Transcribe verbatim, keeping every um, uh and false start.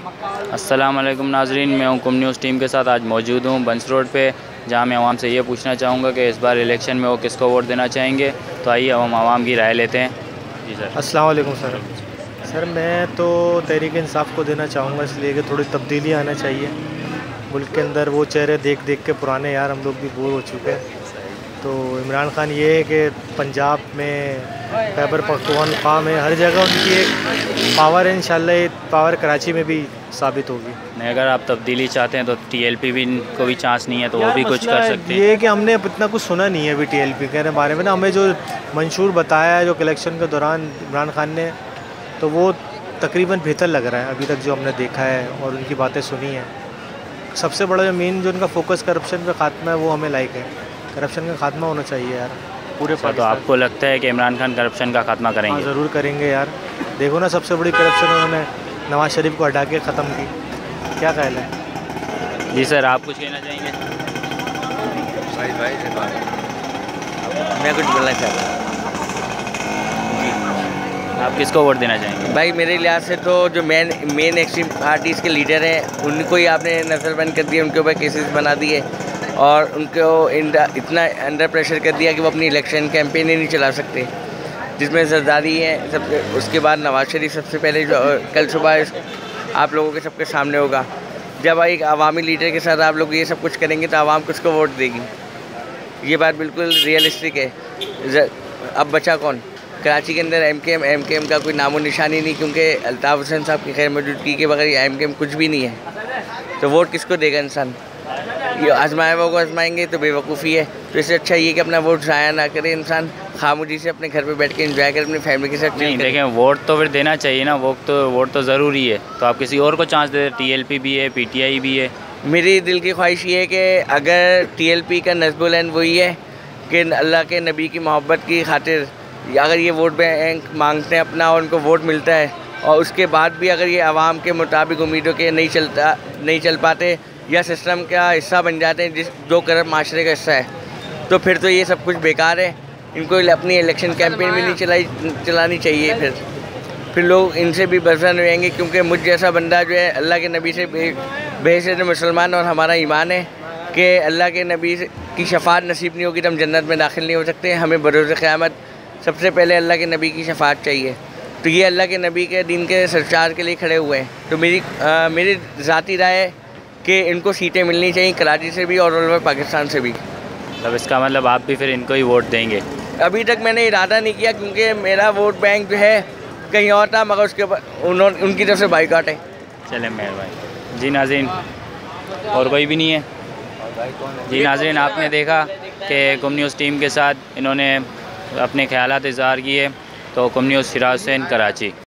अस्सलाम वालेकुम नाजरीन, मैं हूं कुम न्यूज़ टीम के साथ आज मौजूद हूं बंस रोड पे, जहां मैं आवाम से ये पूछना चाहूँगा कि इस बार इलेक्शन में वो किसको वोट देना चाहेंगे। तो आइए हम आवाम की राय लेते हैं। जी सर। अस्सलाम वालेकुम सर। सर मैं तो तहरीक इंसाफ को देना चाहूँगा, इसलिए कि थोड़ी तब्दीली आना चाहिए मुल्क के अंदर। वो चेहरे देख देख के पुराने यार हम लोग भी बोर हो चुके हैं। तो इमरान खान ये है कि पंजाब में, खैबर पख्तूनख्वा में, हर जगह उनकी एक पावर है। इंशाल्लाह ये पावर कराची में भी साबित होगी। नहीं, अगर आप तब्दीली चाहते हैं तो टीएलपी भी को भी चांस नहीं है, तो वो भी कुछ कर सकते हैं। ये है कि हमने इतना कुछ सुना नहीं है अभी टीएलपी के बारे में ना। हमें जो मंशूर बताया है जो इलेक्शन के दौरान इमरान खान ने, तो वो तकरीबन बेहतर लग रहा है अभी तक जो हमने देखा है और उनकी बातें सुनी हैं। सबसे बड़ा जो मेन जो उनका फोकस करप्शन का खात्मा है वो हमें लाइक है। करप्शन का खात्मा होना चाहिए यार पूरे पाकिस्तान। तो आपको लगता है कि इमरान खान करप्शन का खात्मा करेंगे? हाँ, ज़रूर करेंगे यार। देखो ना, सबसे बड़ी करप्शन उन्होंने नवाज शरीफ को हटा के ख़त्म की। क्या ख्याल है? जी सर, आप कुछ कहना चाहेंगे? भाई भाई से बात मैं कुछ बोलना चाहता हूँ। आप किसको वोट देना चाहेंगे? भाई मेरे लिहाज से तो जो मेन मेन एक्सट्रीम पार्टीज़ के लीडर हैं उनको ही आपने नज़रबंद कर दिया, उनके ऊपर केसेस बना दिए और उनको इतना अंडर प्रेशर कर दिया कि वो अपनी इलेक्शन कैंपेन ही नहीं चला सकते, जिसमें जरदारी है सब। उसके बाद नवाज शरीफ सबसे पहले जो कल सुबह आप लोगों के सबके सामने होगा। जब एक अवामी लीडर के साथ आप लोग ये सब कुछ करेंगे तो आवाम किसको वोट देगी? ये बात बिल्कुल रियलिस्टिक है। अब बचा कौन? कराची के अंदर एम के एम एम के एम का कोई नामो निशानी नहीं, क्योंकि अल्ताफ़ हुसैन साहब की खैर मौजूदगी के बगैर एम के एम कुछ भी नहीं है। तो वोट किसको देगा इंसान? ये आजमाए वो को आजमाएंगे तो बेवकूफ़ी है। तो इससे अच्छा ये कि अपना वोट ज़ाया ना करे, इंसान खामोशी से अपने घर पे बैठ के एंजॉय करे, अपनी फैमिली के साथ। नहीं देखें, वोट तो फिर देना चाहिए ना, वोट तो वोट तो ज़रूरी है। तो आप किसी और को चांस दे। टीएलपी भी है, पीटीआई भी है। मेरी दिल की ख्वाहिश ये है कि अगर टीएलपी का नस्बुल एंड वही है कि अल्लाह के नबी की मोहब्बत की खातिर अगर ये वोट बैंक मांगते हैं अपना और उनको वोट मिलता है, और उसके बाद भी अगर ये आवाम के मुताबिक उम्मीदों के नहीं चलता नहीं चल पाते या सिस्टम का हिस्सा बन जाते हैं, जिस जो करप्ट माशरे का हिस्सा है, तो फिर तो ये सब कुछ बेकार है। इनको अपनी इलेक्शन कैंपेन भी नहीं चलाई चलानी चाहिए। फिर फिर लोग इनसे भी बरसर रहेंगे, क्योंकि मुझ जैसा बंदा जो है अल्लाह के नबी से बेहद मुसलमान और हमारा ईमान है कि अल्लाह के नबी की शफात नसीब नहीं होगी तो हम जन्नत में दाखिल नहीं हो सकते। हमें बरोज़ क़यामत सबसे पहले अल्लाह के नबी की शफात चाहिए। तो ये अल्लाह के नबी के दीन के सरचार के लिए खड़े हुए हैं। तो मेरी आ, मेरी ज़ाती राय है कि इनको सीटें मिलनी चाहिए, कराची से भी और ऑल ओवर पाकिस्तान से भी। मतलब इसका मतलब आप भी फिर इनको ही वोट देंगे? अभी तक मैंने इरादा नहीं किया, क्योंकि मेरा वोट बैंक जो है कहीं और था, मगर उसके उन्होंने उनकी तरफ से बाइकआउट है। चले मेहरबानी। जी नाज़रीन, और कोई भी नहीं है? जी नाज़रीन, आपने देखा कि कुम न्यूज़ टीम के साथ इन्होंने अपने ख्यालात इज़हार किए। तो कुम न्यूज़ सिराज हुसैन, कराची।